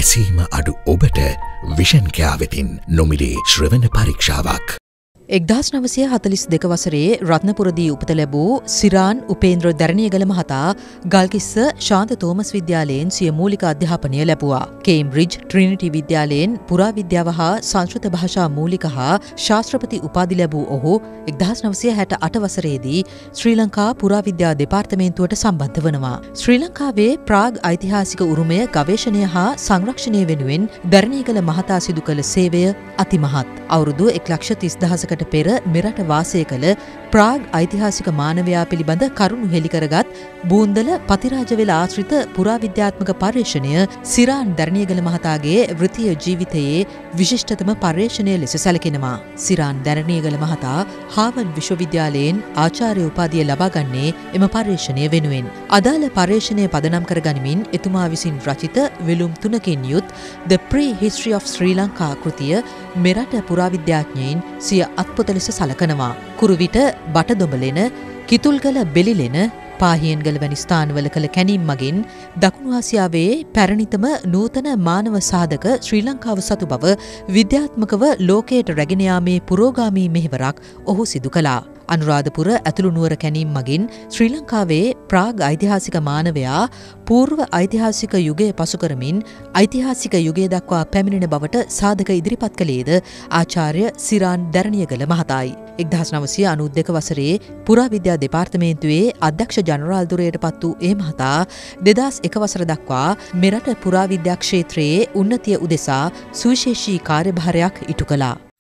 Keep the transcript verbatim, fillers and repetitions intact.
ඇසීම අඩු ඔබට විෂන් කෙයා වෙතින් නොමිලේ ශ්‍රවණ පරීක්ෂාවක්. එක්දාස් නවසිය හතලිස් දෙක වසරේ රත්නපුරදී උපත ලැබූ සිරාන් උපේන්ද්‍ර දැරණියගල මහතා ගල්කිස්ස ශාන්ත තෝමස් විද්‍යාලයෙන් සිය මූලික අධ්‍යාපනය ලැබුවා. කේම්බ්‍රිජ් ට්‍රිනිටි විද්‍යාලයෙන් පුරාවිද්‍යාව හා සංස්කෘත භාෂා මූලික හා ශාස්ත්‍රපති උපාධි ලැබූ ඔහු එක්දාස් නවසිය හැට අට වසරේදී ශ්‍රී ලංකා පුරාවිද්‍යා දෙපාර්තමේන්තුවට සම්බන්ධ වනවා. ශ්‍රී ලංකාවේ ප්‍රාග් ඓතිහාසික උරුමය ගවේෂණය හා සංරක්ෂණය වෙනුවෙන් දැරණියගල මහතා සිදු කළ සේවය අතිමහත්. අවුරුදු එක් ලක්ෂ තිස් දහසකට පෙර මෙරට වාසය කළ ප්‍රාග් ඓතිහාසික මානවයා පිළිබඳ කරුණු හෙළි කරගත් බූන්දල පතිරාජවෙල ආශ්‍රිත පුරාවිද්‍යාත්මක පර්යේෂණය සිරාන් දැරණියගල මහතාගේ වෘත්තීය ජීවිතයේ විශිෂ්ටතම පර්යේෂණය ලෙස සැලකෙනවා. සිරාන් දැරණියගල මහතා හාවර්ඩ් විශ්වවිද්‍යාලයෙන් ආචාර්ය උපාධිය ලබාගන්නේ එම පර්යේෂණය වෙනුවෙන්. අදාළ පර්යේෂණය පදනම් කර ගනිමින් එතුමා විසින් රචිත විලුම් තුනකින් යුත් The Pre-History of Sri Lanka කෘතිය මෙරට පුරාවිද්‍යාඥයින් සිය අත්පොත ලෙස සලකනවා. කුරුවිට බටදොඹලෙන කිතුල්ගල බෙලිලෙන පාහියන්ගල වැනි ස්ථානවල කළ කැණීම් මගින් දකුණු ආසියාවේ පැරණිතම නූතන මානව සාධක ශ්‍රී ලංකාව සතු බව විද්‍යාත්මකව ලෝකයට රැගෙන යාමේ පුරෝගාමී මෙහෙවරක් ඔහු සිදු කළා. අනුරාධපුර ඇතුළු නුවර කැණීම් මගින් ශ්‍රී ලංකාවේ ප්‍රාග් ඓතිහාසික මානවයා పూర్ව ඓතිහාසික යුගය පසු කරමින් ඓතිහාසික යුගය දක්වා පැමිණෙන බවට සාධක ඉදිරිපත් කළේද ආචාර්ය සිරාන් දැරණියගල මහතායි. එක්දාස් නවසිය අනූ දෙක වසරේ පුරාවිද්‍යා දෙපාර්තමේන්තුවේ අධ්‍යක්ෂ ජනරාල් ධුරයට පත් වූ ඒ මහතා දෙදාස් එක වසර දක්වා මෙරට පුරාවිද්‍යා ක්ෂේත්‍රයේ උන්නතිය උදෙසා සුවිශේෂී කාර්යභාරයක් ඉටු කළා.